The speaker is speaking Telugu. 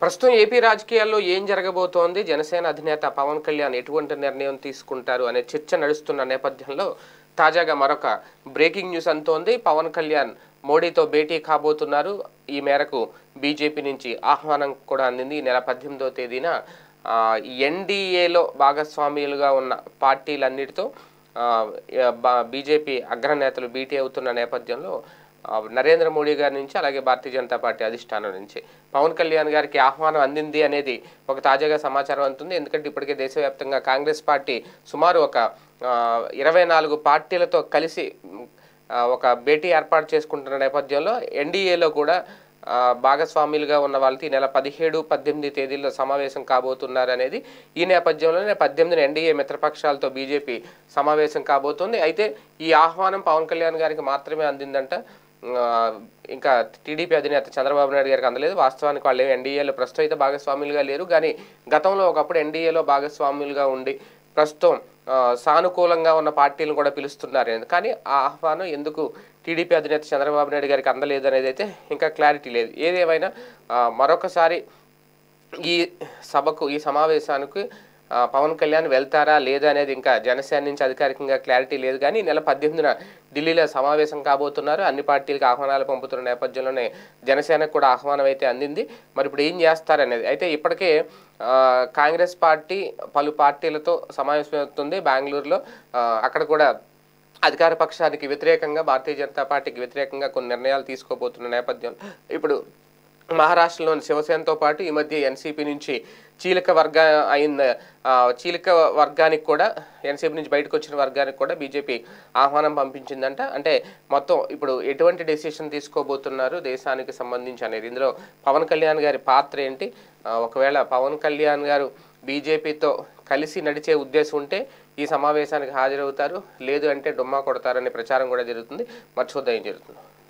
ప్రస్తుతం ఏపీ రాజకీయాల్లో ఏం జరగబోతోంది, జనసేన అధినేత పవన్ కళ్యాణ్ ఎటువంటి నిర్ణయం తీసుకుంటారు అనే చర్చ నడుస్తున్న నేపథ్యంలో తాజాగా మరొక బ్రేకింగ్ న్యూస్ అంతోంది. పవన్ కళ్యాణ్ మోడీతో భేటీ కాబోతున్నారు. ఈ మేరకు బీజేపీ నుంచి ఆహ్వానం కూడా అందింది. ఈ నెల 18వ తేదీన ఎన్డీఏలో భాగస్వామ్యులుగా ఉన్న పార్టీలన్నిటితో బీజేపీ అగ్రనేతలు భేటీ అవుతున్న నేపథ్యంలో నరేంద్ర మోడీ గారి నుంచి అలాగే భారతీయ జనతా పార్టీ అధిష్టానం నుంచి పవన్ కళ్యాణ్ గారికి ఆహ్వానం అందింది అనేది ఒక తాజాగా సమాచారం అందుతుంది. ఎందుకంటే ఇప్పటికే దేశవ్యాప్తంగా కాంగ్రెస్ పార్టీ సుమారు ఒక 24 పార్టీలతో కలిసి ఒక భేటీ ఏర్పాటు చేసుకుంటున్న నేపథ్యంలో ఎన్డీఏలో కూడా భాగస్వాములుగా ఉన్న వాళ్ళకి ఈ నెల 17, 18 తేదీల్లో సమావేశం కాబోతున్నారు అనేది ఈ నేపథ్యంలోనే 18 ఎన్డీఏ మిత్రపక్షాలతో బీజేపీ సమావేశం కాబోతుంది. అయితే ఈ ఆహ్వానం పవన్ కళ్యాణ్ గారికి మాత్రమే అందిందంట. ఇంకా టీడీపీ అధినేత చంద్రబాబు నాయుడు గారికి అందలేదు. వాస్తవానికి వాళ్ళు ఎన్డీఏలో ప్రస్తుతం అయితే భాగస్వాములుగా లేరు, కానీ గతంలో ఒకప్పుడు ఎన్డీఏలో భాగస్వాములుగా ఉండి ప్రస్తుతం సానుకూలంగా ఉన్న పార్టీలను కూడా పిలుస్తున్నారు. కానీ ఆ ఆహ్వానం ఎందుకు టీడీపీ అధినేత చంద్రబాబు నాయుడు గారికి అందలేదు అనేది అయితే ఇంకా క్లారిటీ లేదు. ఏదేమైనా మరొకసారి ఈ సభకు ఈ సమావేశానికి పవన్ కళ్యాణ్ వెళ్తారా లేదా అనేది ఇంకా జనసేన నుంచి అధికారికంగా క్లారిటీ లేదు. కానీ నెల 18న ఢిల్లీలో సమావేశం కాబోతున్నారు. అన్ని పార్టీలకు ఆహ్వానాలు పంపుతున్న నేపథ్యంలోనే జనసేనకు కూడా ఆహ్వానం అయితే అందింది. మరి ఇప్పుడు ఏం చేస్తారనేది అయితే ఇప్పటికే కాంగ్రెస్ పార్టీ పలు పార్టీలతో సమావేశమవుతుంది బెంగళూరులో. అక్కడ కూడా అధికార పక్షానికి వ్యతిరేకంగా భారతీయ జనతా పార్టీకి వ్యతిరేకంగా కొన్ని నిర్ణయాలు తీసుకోబోతున్న నేపథ్యంలో ఇప్పుడు మహారాష్ట్రలోని శివసేనతో పాటు ఈ మధ్య ఎన్సీపీ నుంచి చీలిక వర్గానికి కూడా ఎన్సీపీ నుంచి బయటకు వచ్చిన వర్గానికి కూడా బీజేపీ ఆహ్వానం పంపించిందంట. అంటే మొత్తం ఇప్పుడు ఎటువంటి డెసిషన్ తీసుకోబోతున్నారు దేశానికి సంబంధించి అనేది, ఇందులో పవన్ కళ్యాణ్ గారి పాత్ర ఏంటి, ఒకవేళ పవన్ కళ్యాణ్ గారు బీజేపీతో కలిసి నడిచే ఉద్దేశం ఉంటే ఈ సమావేశానికి హాజరవుతారు, లేదు అంటే డుమ్మా కొడతారనే ప్రచారం కూడా జరుగుతుంది. మరి చూద్దాం ఏం జరుగుతుంది.